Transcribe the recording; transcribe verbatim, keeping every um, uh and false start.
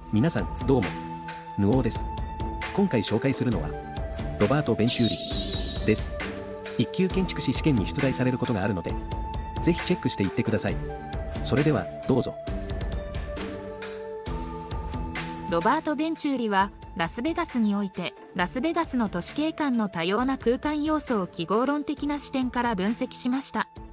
皆さんどうも、ヌオーです。今回紹介するのはロバート・ベンチューリです。一級建築士試験に出題されることがあるので、ぜひチェックしていってください。それではどうぞ。 ロバート・ベンチューリはラスベガスにおいてラスベガスの都市景観の多様な空間要素を記号論的な視点から分析しました。